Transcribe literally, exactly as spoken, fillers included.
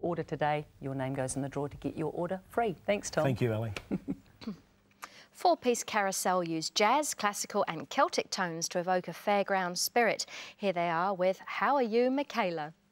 order today, your name goes in the draw to get your order free. Thanks, Tom. Thank you, Ali. Four-piece Carousel use jazz, classical and Celtic tones to evoke a fairground spirit. Here they are with How Are You, Mikayla?